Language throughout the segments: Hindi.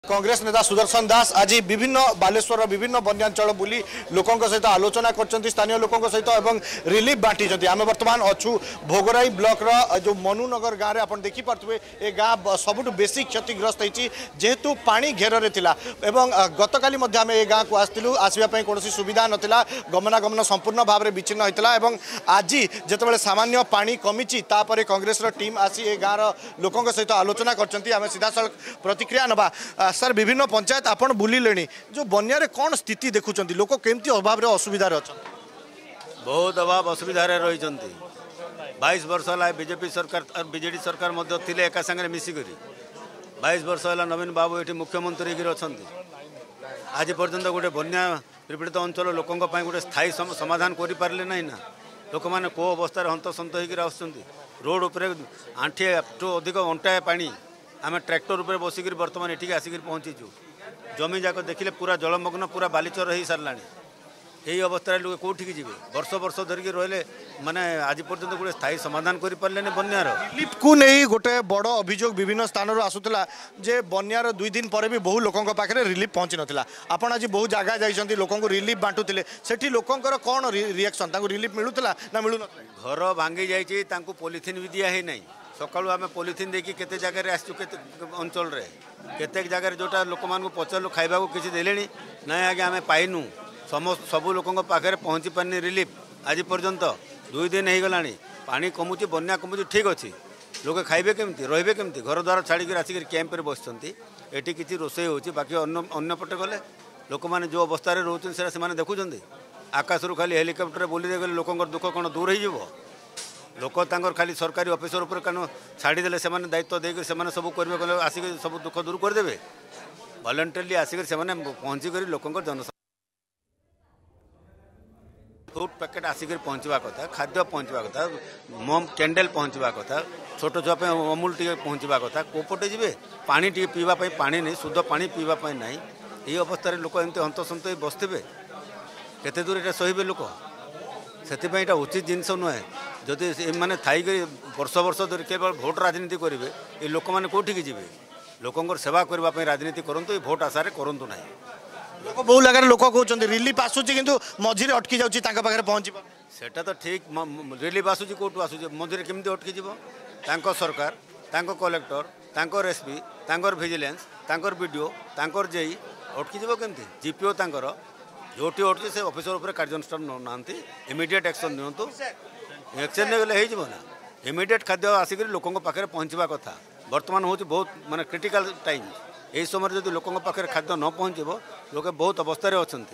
कांग्रेस नेता सुदर्शन दास आज विभिन्न बालेश्वर विभिन्न वन्यांचल बुली लोकों सहित आलोचना कर स्थानीय लोकों सहित एवं रिलीफ बांटी आम बर्तमान अच्छु भोगराई ब्लॉक जो मनुनगर गाँव में आप देखिपे ये गाँ सबुठ बेसी क्षतिग्रस्त होती जेहेतु पानी घेर गतकाली आम ये गाँव को आसलु आसवाई कौन सुविधा नाला गमनागमन संपूर्ण भाव में विच्छिन्न होता है। आज जिते सामान्य पानी कमी कांग्रेस टीम आसी ए गाँव लोकों सहित आलोचना कर सीधा सड़क प्रतिक्रिया नवा। सर विभिन्न पंचायत आपन बुलिले जो बनिया रे कौन स्थिति देखुं लोक केमती अभाव असुविधा बहुत अभाव असुविधा रही 22 वर्ष है बीजेपी सरकार और बीजेडी सरकार थे एका संगे मिसिक 22 वर्ष है नवीन बाबू ये मुख्यमंत्री अच्छा आज पर्यंत गोटे बन्या पीड़ित अंचल लोकों गोटे स्थायी समाधान कर पारे ना लोक मैंने कौ अवस्था हंतसंत होकर रोड उपर आंठे टू अधिक अंटाए पानी आम ट्रैक्टर उपर बसिक बर्तमान ये आसिक पहुँचीचु जमी जाक देखिले पूरा जलमग्न पूरा बालीचर हो सारा यही अवस्था लोग कौटिक जी वर्ष वर्ष धरिकी रहिले माने आज पर्यंत गोटे स्थायी समाधान कर पारे बन्यार रिलीफ को नहीं गोटे बड़ अभियोग विभिन्न स्थान आसूला जे बन्यार 2 दिन पर भी बहु लोकों पाखे रिलीफ पहुँची नाला आपड़ आज बहु जगह जाइए लोकों रिलीफ बांटुले से लोकंर कौन रिएक्शन रिलीफ मिलूला ना मिलू घर भांगी जाइए पॉलिथिन भी दिया ही नहीं सकालू आम पॉलिथिन देखी केते जगह आसचु अंचल केते जगह जोटा लोक मान पचारू खाइबा को किसी देले ना आगे आम पाइनु समस्त सबू लोकों पाखे पहुँची पारनी रिलीफ आज पर्यंत 2 दिन हो गला पानी कमुची बन्या कमुची ठीक अच्छी लोग खाइबे केमती रहिबे केमती घर द्वार छाड़ी आसिक कैंप बसती एटी किसी रोषे हो बाकी अन्यपटे गले लोक मैंने जो अवस्था रोचे से देखुं आकाश रू खाली हेलिकप्टर बोली गले लोक दुख कौन दूर हो लोक खाली सरकारी ऑफिसर उपर कौन छाड़ीदे से दायित्व देकर सब करेंगे गले आसिक सब दुख दूर करदे वॉलंटरली आसिक पहुँचिक लोक जन फ्रूट पैकेट आसिक पहुँचवा कथा खाद्य पहुँचवा कथा मम कैंडल पहुँचवा कथा छोट छुआ अमूल टी पहुँचवा कथा कोपटे जी पानी टी पीवाई पानी नहीं शुद्ध पानी पीवाई ना ये अवस्था लोक एमती हंतसंत बसते केते दूर ये सहे लोक से उचित जिनस नुहे जदि मैंने थी वर्ष वर्ष धर केवल भोट राजनीति करेंगे ये लोक मैंने कौटिक जी लोक सेवा करने राजनीति करूँ ये भोट आशारे करूँ ना लोक बहु जगह लोक कहते रिलीफ आसूची किंतु मझीरे अटकी जाऊँगी पहुँची सेटा तो ठीक रिलीफ आसूची कौटू आसूची मझीरे केमती अटकी जीव सरकार कलेक्टर तांकर एसपी तांकर विजिलेंस तांकर वीडियो तांकर जेई अटकी जीव केमती जीपीओ तांकर जोटी अटकी से ऑफिसर उपर कार्यानुष्ठान ना इमिडिएट एक्शन नियंतु एक्शन नहीं हो ना इमिडिएट खाद्य आसिक लोकों पाखे पहुँचवा कथा बर्तमान हूँ बहुत माने क्रिटिकल टाइम यही समय जब लोकों पाखे खाद्य न पहुँचब लोग बहुत अवस्था अच्छा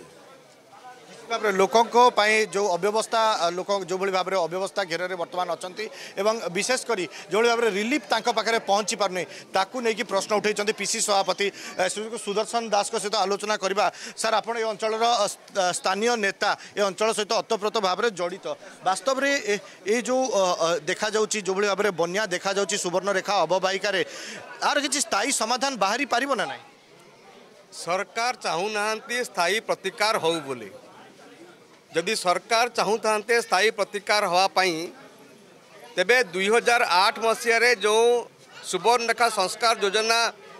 लोकों जो अव्यवस्था लोक जो भाव में अव्यवस्था घेर में बर्तमान अच्छा विशेषकर जो भाव में रिलीफ पाखे पहुँची पारनी ताकू नहीं प्रश्न उठे पीसी सभापति सुदर्शन दास सहित आलोचना करवा। सर आप अंचल स्थानीय नेता ये अंचल सहित अतप्रोत भाव में जड़ित वास्तव में ये जो देखा जो भाव में बन्या देखा सुवर्णरेखा अववाहिका आर किसी स्थायी समाधान बाहरी पारिबो ना नहीं सरकार चाहूना स्थायी प्रतिकार हो बोली जदि सरकार चाहूता स्थायी प्रतिकार होवाई तेबे 2008 मसीह जो सुवर्णरेखा संस्कार योजना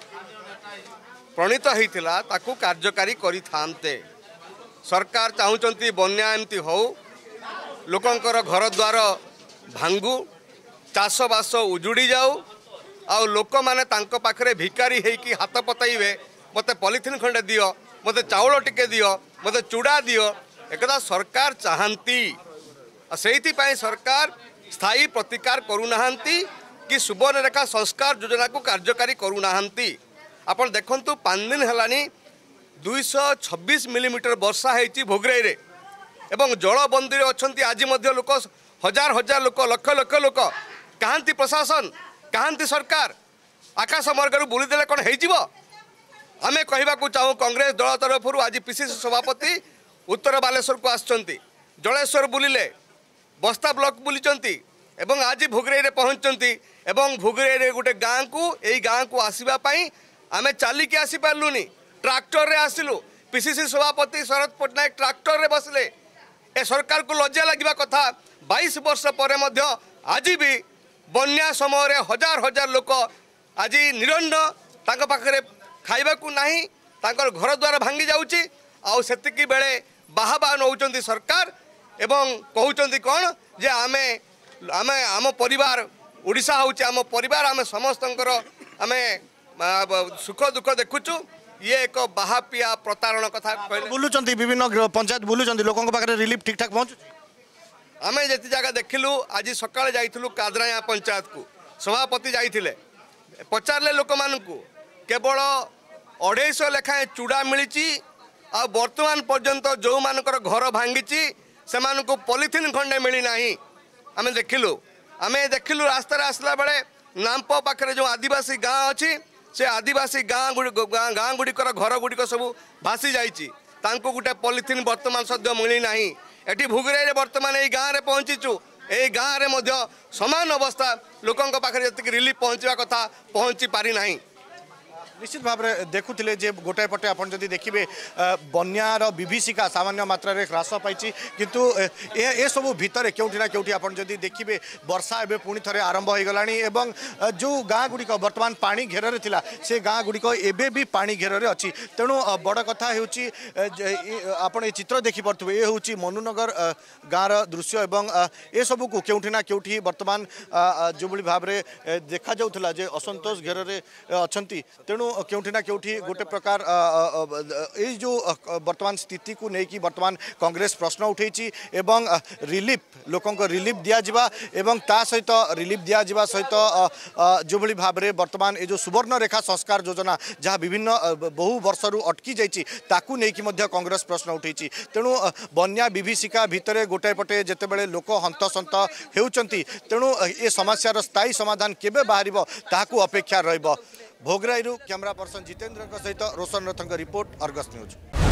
प्रणीत होता ताकू कार्यकारी करिथांते सरकार चाहूँगी बन्या एमती हो लोकंकर घर द्वार भांगू चाषबास उजुड़ी जाऊ आ लोक मैंने पाखरे भिकारी होइकी हाथ पताइबे मते पॉलिथिन खंडे दियो मते चाउल टिके दियो मते चूड़ा दियो एकदा सरकार चाहती से सरकार स्थायी प्रतिकार करूना कि सुवर्णरेखा संस्कार योजना को कार्यकारी करूना आप देखु 5 दिन है 226 मिलीमीटर वर्षा होती भोगराई रे एवं जलबंदी अच्छा आज लोक हजार हजार लोक लक्ष लक्ष लोक कहांती प्रशासन कहांती सरकार आकाश मार्ग बुलीदे कौन हो आमे कहवाक चाहूँ कांग्रेस दल तरफ आज पीसीसी सभापति उत्तर बालेश्वर को आसचंती जलेश्वर बुलिले बस्ता ब्लॉक बुलीचंती एवं आज भोगराई रे पहुंचती एवं भोगराई रे गोटे गाँ को यही गाँ को आसवा आमे चलिकी आसी पार्लुनी ट्रैक्टर रे आसिलु पीसीसी सभापति शरद पट्टनायक ट्रैक्टर रे बसले ए सरकार को लज्जा लगे कथा 22 वर्ष पर आज भी बन्या समय हजार हजार लोक आज निरन्न पाखे खाइबाकू नाही तांकर घर द्वार भांगी जाउची आउ सेतिकी बेले बाहा नौचंती सरकार एवं कहउचंती कोन जे आमे आमे आम परिवार ओडिशा होउची आम परिवार आमे समस्तंकर आमे सुख दुख देखुचु ये एक बाहापिया प्रतारण कथा कहले बुलुचंती विभिन्न पंचायत बुलुचंती लोकन पाखे रिलीफ ठीक ठाक पहुँच आमे जेति जगह देखिलु आज सकाळे जाइथिलु कादराया पंचायत को सभापति जाइथिले पचारले लोक मानकू केवल 250 लेखाएं चूड़ा मिली आ वर्तमान पर्यंत जो मानकर घर भांगी से पॉलिथिन खंडे मिली ना आमे देखिलु रास्ता आसला बेले नामप पाखे जो आदिवासी गाँ अच्छी से आदिवासी गाँ गुड़िकर घर गुड़िक सब भासी जाइए गोटे पॉलिथिन वर्तमान सद्य मिली ना एटी भुगुराई वर्तमान यही गाँव में पहुँचीचु यही गाँव में समान अवस्था लोकों पाखे जी रिलीफ पहुँचा कथा पहुँची पारि ना निश्चित भाव में देखुले जे गोटाए पटे आप देखिए बन्यार विभीषिका सामान्य मात्रा रे ह्रास पाई किंतु ए सब भितर क्योंठी ना क्योंठी आप देखिए वर्षा एवं पुणी थे आरंभ हो गलानी एवं जो गाँ गुड़िक बर्तमान पानी घेर थिला से गाँ गुड़िक एवं भी पानी घेर अच्छी तेणु बड़ कथा आप चित्र देखिपे ये हूँ मनुनगर गाँव दृश्य एवं ए सब को क्योंठी ना क्योंठी बर्तमान जो भाव में देखा जाऊला जे असंतोष घेर अच्छा तेणु क्योंठी ना क्योंठी गोटे प्रकार ये जो वर्तमान स्थिति को लेकिन वर्तमान कांग्रेस प्रश्न उठेची एवं रिलीफ लोकों को रिलीफ दिया एवं ता सहित रिलीफ दिया सहित जो भली भाव में वर्तमान ये जो सुवर्ण रेखा संस्कार योजना जहाँ विभिन्न बहु वर्षरु अटकी जाइए ताकू लेकिन कांग्रेस प्रश्न उठेची तेणु बन्या विभीषिका भितर गोटाए पटे जितेबाला लोक हंतसंत होउचंती तेणु ये समस्यार स्थायी समाधान केबे बाहरिबो ताकू अपेक्षा रहिबो। भोगराई कैमरा पर्सन जितेन्द्र सहित रोशन रथ रिपोर्ट अर्गस न्यूज।